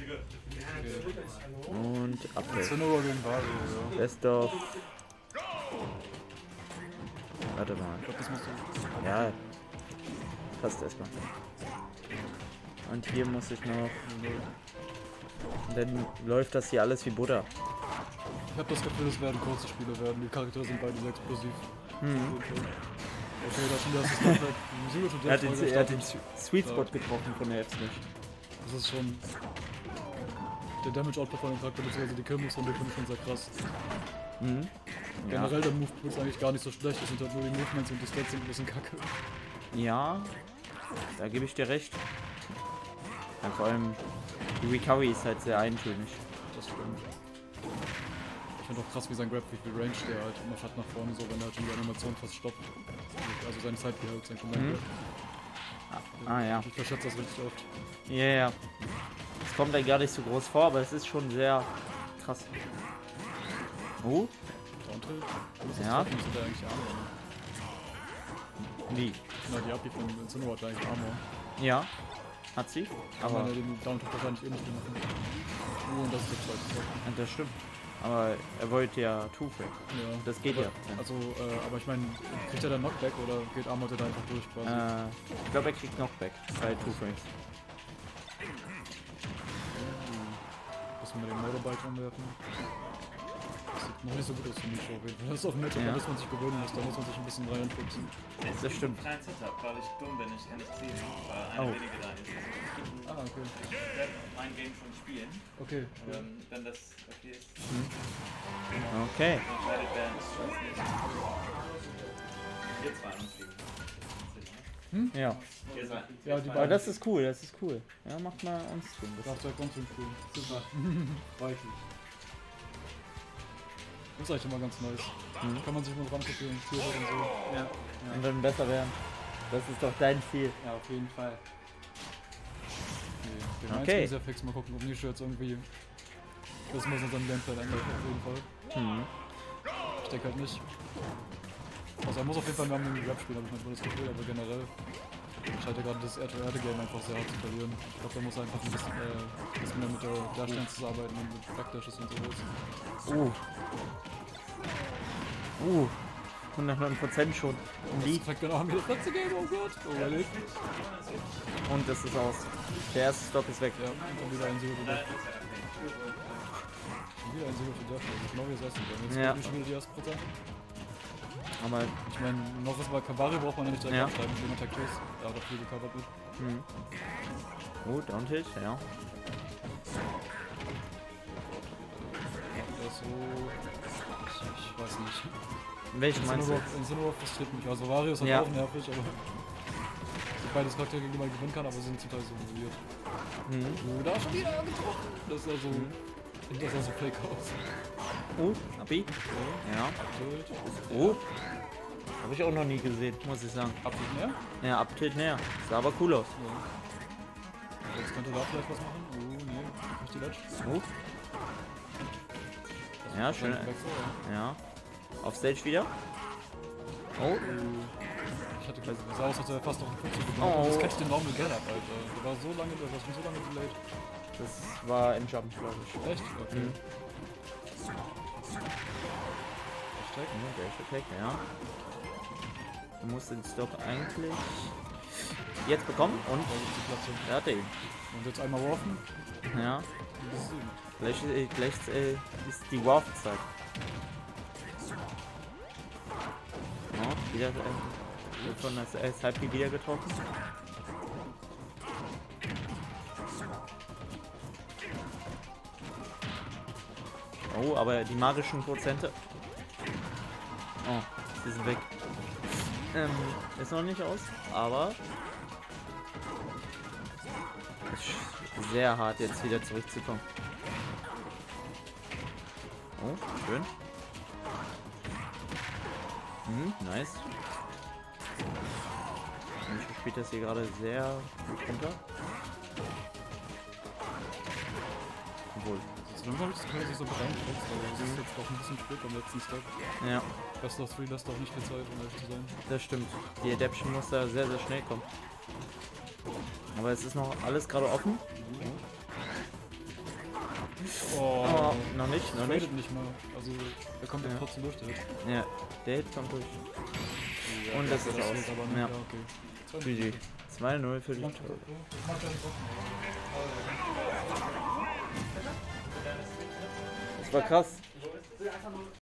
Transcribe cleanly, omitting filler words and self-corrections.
Und Abwehr. Cinnabar gegen Wario, ja. Best of. Warte mal. Ich glaube, das musst du. Ja. Passt erstmal. Und hier muss ich noch. Und dann läuft das hier alles wie Butter. Ich habe das Gefühl, es werden kurze Spiele werden. Die Charaktere sind beide sehr explosiv. Mhm. Okay, das ist komplett. Er hat den Sweet Spot getroffen von der F-Smash. Das ist schon. Der Damage Output von dem Charakter, beziehungsweise die Kill-Moves von dem finde ich schon sehr krass. Mhm. Ja. Generell der Move-Pool ist eigentlich gar nicht so schlecht, es sind halt nur die Movements und die Stats sind ein bisschen kacke. Ja, da gebe ich dir recht. Ja, vor allem die Recovery ist halt sehr eintönig. Das stimmt. Ich finde auch krass, wie sein Grab, wie viel Range der halt noch hat nach vorne, so wenn er halt die Animation fast stoppt. Also seine Side halt, sein Command. Ja. Ich verschätze das richtig oft. Ja, ja. Es kommt dann gar nicht so groß vor, aber es ist schon sehr krass. Oh? Downtilt? Ja. Das sind ja eigentlich Armor. Wie? Na, die Abi von Cinnabar hat eigentlich Armor. Ja. Hat sie? Aber Aber. den Downtilt wahrscheinlich eh nicht machen. Und das ist der zweite. Ja, das stimmt. Aber er wollte ja Two-Frame. Ja. Das geht aber, ja. Also, aber ich meine, kriegt er dann Knockback oder geht Armor da einfach durch quasi? Ich glaube, er kriegt Knockback bei Two-Frames. Müssen wir den Motorbike umwerfen? Das sieht noch nicht so gut aus für mich auf jeden Fall. Das ist auch nett, Ja. da muss man sich gewöhnen muss, da muss man sich ein bisschen reinfuchsen. Das stimmt. Kleinen Setup, weil ich dumm bin, ich kann nicht ziehen, weil einer weniger da ist. Ah, okay. Ich werde mein Game schon spielen, Okay. wenn das okay ist. Okay. Entscheidet werden, ich weiß nicht. Wir zwei uns Ja. Ja, die Aber beiden. das ist cool, das ist cool. Ja, macht mal uns tun. Darf direkt uns spielen. Super. Freue ich mich. Das ist eigentlich immer ganz nice. Kann man sich mal rankopieren, spielen und so. Ja. Und dann besser werden. Das ist doch dein Ziel. Ja, auf jeden Fall. Den Okay. einzigen ist ja fix. Mal gucken, ob Nische jetzt irgendwie das muss unseren Gameplan ändern, auf jeden Fall. Ich denke halt nicht. Also er muss auf jeden Fall mehr um den Grab spielen, habe ich manchmal das Gefühl, aber generell scheint er gerade das Erde-Game einfach sehr hart zu verlieren. Ich glaube, da muss er einfach ein bisschen mehr mit der Darstellung zusammenarbeiten und mit Backdashes und sowas. 109% schon. Im Das Lead. zeigt genau an mir das letzte Game, oh Gott. Oh, überlebt. Und das ist aus. Der erste Stock ist weg. Ja, und dann wieder ein Zero to Death. Schon wieder ein Zero to Death, also genau wie das erste Game. Jetzt Ja. schon wieder die erste Prozent. Aber Ich meine, noch was bei Kabari braucht man ja nicht direkt Ja. abschreiben, wenn man Takt ist. Ja, da viel gecovert wird. Down Tilt, ja. Der ist so. Ich weiß nicht. Welchen meinst du? Cinnabar frustriert mich. Also Wario ist halt Ja. auch nervig, aber. So beides Charaktere gegen die man gewinnen kann, aber sie sind zum Teil so weird. Oh, da schon wieder getroffen! Das sah so. Das sah so fake aus. Abi? Ja. Tilt. Habe ich auch noch nie gesehen, muss ich sagen. Abtilt mehr? Ja, Uptilt näher. Sah aber cool aus. Ja. Jetzt könnte da vielleicht was machen. Oh, nee. Nicht die Ledge. Ja, schön. Wechsel, ja. Ja. Auf Stage wieder. Oh. Ich hatte gleich, das sah aus, als wäre fast noch ein Fuchs geblieben. Oh. Das catcht den Raum again ab, Alter. Der war so lange, der war schon so lange delayed. Das war ein Jump, glaube ich. Echt? Okay. Hashtag? Der Attack, ja. Du musst den Stock eigentlich jetzt bekommen und Da gibt's die Platte. er hatte ihn. Und jetzt einmal warfen. Ja. Das ist ihn. Gleich ist die Warp-Zeit. Ja, wieder wird von der Side wieder getroffen. Oh, aber die magischen Prozente. Oh, sie sind weg. Ist noch nicht aus, aber ist sehr hart jetzt wieder zurückzukommen. Oh, schön. Nice. Ich spielt das hier gerade sehr gut runter. Obwohl. So langsam habe ich das Gefühl, dass ich so beeinflusst, aber es ist jetzt doch ein bisschen spät am letzten Step. Ja, Best of 3 lässt auch nicht viel Zeit, um ehrlich zu sein. das stimmt. Die Adaption muss da sehr, sehr schnell kommen. Aber es ist noch alles gerade offen. Oh, noch nicht, noch nicht. Tradet nicht mal. Also, er kommt ja trotzdem durch, der Hit. Ja, der Hit kommt durch. Ja, Und das ist aus. geht aber nicht. Ja. Okay. GG. 2-0 für die Tore. Das war krass.